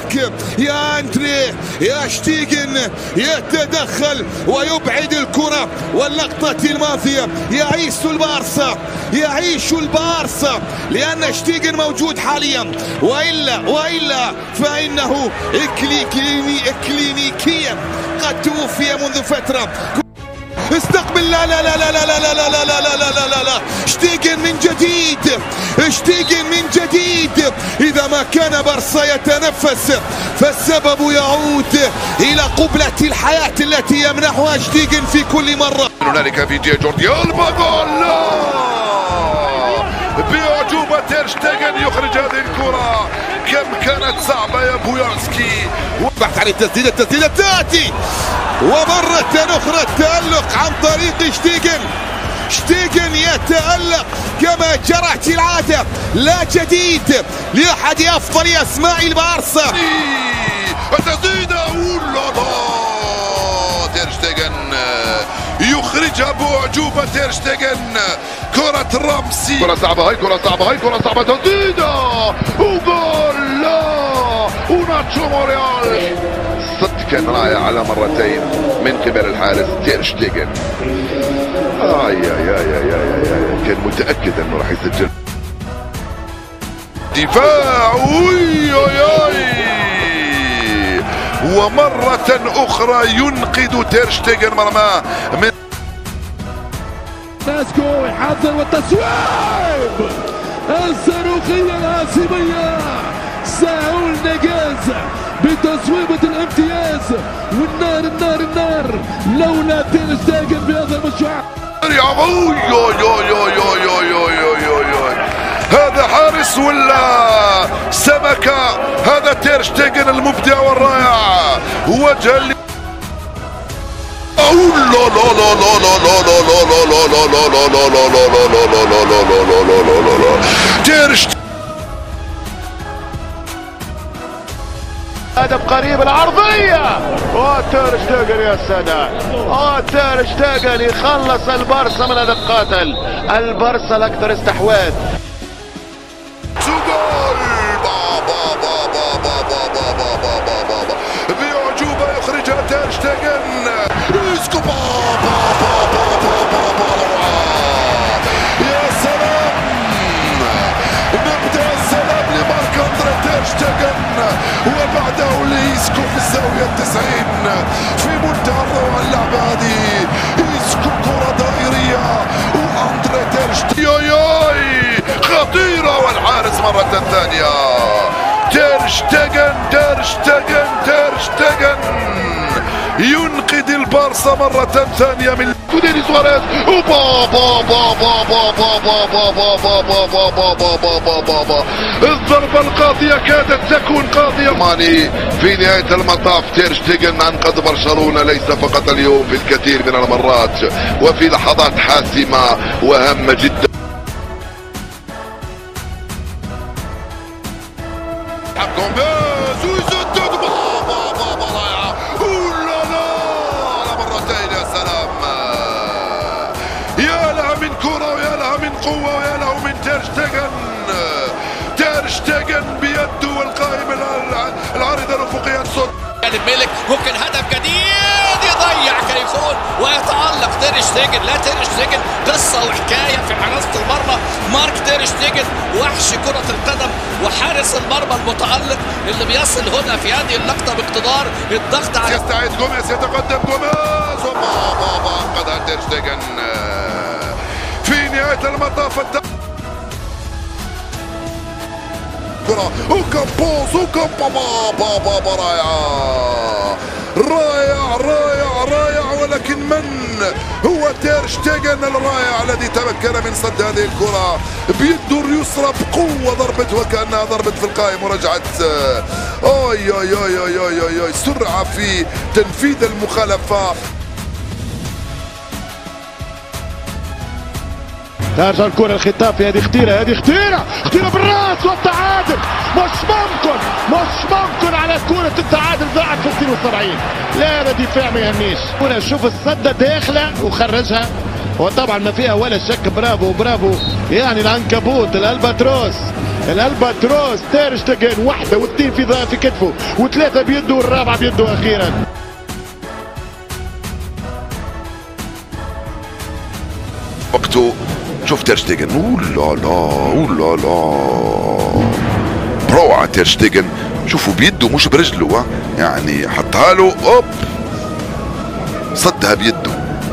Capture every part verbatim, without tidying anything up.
لك يا أندري. يا شتيجن يتدخل ويبعد الكرة، واللقطة الماضية يعيش البارسا يعيش البارسا لأن شتيجن موجود حاليا، وإلا وإلا فإنه إكليني إكلينيكيا قد توفي منذ فترة. استقبل لا لا لا لا لا لا لا لا لا لا لا لا لا لا شتيجن من جديد شتيجن من جديد. إذا ما كان بارسا يتنفس فالسبب يعود إلى قبلة الحياة التي يمنحها شتيجن في كل مرة. هنالك فيديو جوردي ألبا جول بأعجوبة تير شتيجن يخرج هذه الكرة. كم كانت صعبة يا بويانسكي. بحث عن التسديدة، التسديدة تأتي ومرة أخرى التألق عن طريق شتيجن. شتيجن يتألق كما جرت العادة، لا جديد لأحد أفضل أسماء البارسا. التسديدة تير شتيجن يخرجها بأعجوبة. تير شتيجن كرة رمسي، كرة صعبة، هاي كرة صعبة، هاي كرة صعبة، تسديدة وجول. لا وناتشو مونريال صد كان رائع على مرتين من قبل الحارس تير شتيجن. آي آي آي آي آي آي كان متأكد انه راح يسجل. دفاع وي آي ومرة أخرى ينقذ تير شتيجن مرماه من ناسكو يحضر والتصويب الصاروخية الهاشمية. ساول نيغاز بتصويبة الامتياز، والنار النار النار لولا تير شتيجن بهذا المشروع. هذا حارس ولا سمكة؟ هذا تير شتيجن المبدع والرائع. وجه لا لا لا لا لا لا لا لا لا لا لا لا لا تير شتيجن هدف قريب العرضية. وتير شتيجن يا سادة، تير شتيجن يخلص البارسا من هذا القاتل. البارسا الأكثر استحواذ. بأعجوبة يخرجها تير شتيجن. يا سلام، نبدأ السلام لمارك أندري تير شتيجن وبعده لإيسكو في الزاوية التسعين. في منتهى الروعة اللعبة هذه. إيسكو كرة دائرية وأندري تير شتيجن خطيرة، والحارس مرة ثانية. تير شتيجن تير شتيجن تير شتيجن ينقذ البارسا مرة ثانية من دينيس سواريز. وبابا بابا بابا بابا بابا بابا بابا بابا الضربة القاضية كادت تكون قاضية. ماني في نهاية المطاف تير شتيجن أنقذ برشلونة ليس فقط اليوم، في الكثير من المرات وفي لحظات حاسمة وهامة جدا. جوميز ويسدد بابا بابا رائعة. ولا لا على مرتين. يا سلام، يا لها من كرة ويا لها من قوة ويا له من تير شتيجن. تير شتيجن بيده والقائمة العارضة الأفقية الصد. الملك ممكن هدف جديد يضيع كيفون ويتألق تير شتيجن. لا تير شتيجن قصة وحكاية في حراسة المرمى. مارك تير شتيجن وحش كرة القدم وحارس المرمى المتألق اللي بيصل هنا في هذه اللقطة باقتدار الضغط على. يستعيد جوميز، يتقدم جوميز وبابا انقذها تير شتيجن في نهاية المطاف. وكامبوس وكامبا بابا بابا رائع رائع رائع رائع. ولكن من هو تير شتيجن الرائع الذي تمكن من صد هذه الكرة بيده اليسرى بقوة. ضربت وكأنها ضربت في القائم ورجعت. اي اي اي اي اي اي سرعة في تنفيذ المخالفة. ترجع الكرة الخطافي. هذه خطيرة، هذه خطيرة، خطيرة بالراس والتعادل. مش ممكن مش ممكن على كرة التعادل ضاعت في اثنين وسبعين. لا هذا دفاع ما يهمنيش. كرة شوف الصدة داخلة وخرجها، وطبعا ما فيها ولا شك. برافو برافو يعني العنكبوت الالباتروس الالباتروس تير شتيجن، واحده واثنين في في كتفه وثلاثه بيده والرابعه بيده اخيرا. وقته شوف تير شتيجن، اوه لا لا اوه لا لا روعه تير شتيجن، شوفوا بيده مش برجله، يعني حطها له اوب صدها بيده.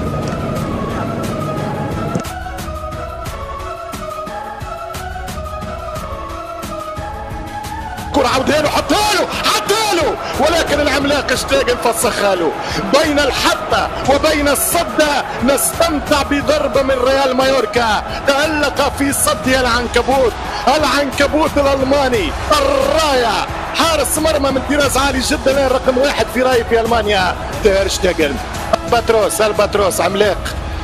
كرة عودها له، حطها له حطها له، ولكن العملاق شتيجن فسخها له. بين الحبة وبين الصدة نستمتع بضربة من ريال مايوركا تألق في صدها العنكبوت، العنكبوت الألماني الراية، حارس مرمى من طراز عالي جدا، رقم واحد في راي في ألمانيا تير شتيجن. الباتروس الباتروس عملاق،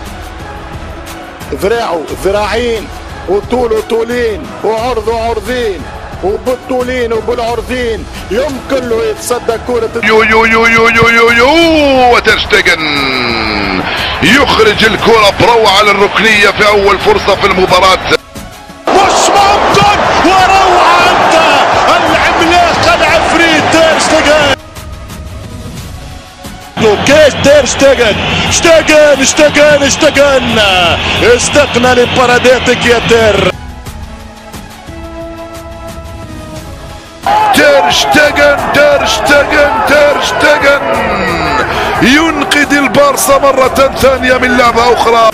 ذراعه ذراعين وطوله طولين وعرضه عرضين وبالطولين وبالعرضين، يمكن له يتصدى كرة. يو يو يو يو يو يو يو وتير شتيجن يخرج الكرة بروعة للركنية في أول فرصة في المباراة. مش ممكن، وروعة أنت العملاق العفريت تير شتيجن. كيس تير شتيجن شتيجن شتيجن شتيجن استقنا لباراديتك يا تير. تير شتيجن تير شتيجن تير شتيجن ينقذ البارسا مرة ثانية من لعبة أخرى.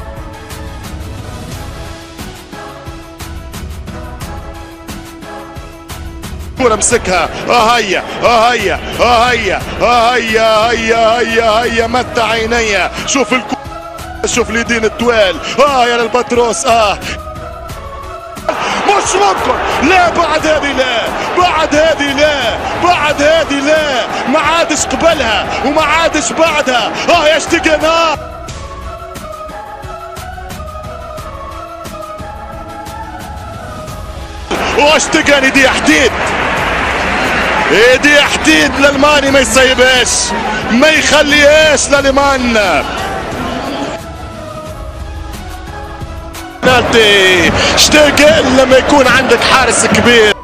كرة مسكها، اه هيا اه هيا اه هيا اه هيا هيا هيا هيا متى عينيا، شوف الكرة شوف اليدين الطوال، اه يا الباتروس اه مش ممكن، لا بعد هذه لا بعد هذه لا بعد هذه لا ما عادش قبلها وما عادش بعدها، اه يا شتيجن اه وشتيجن يدي حديد يدي حديد للماني، ما يسيبهاش ما يخليهاش للمان. بنالتي شتيجن لما يكون عندك حارس كبير.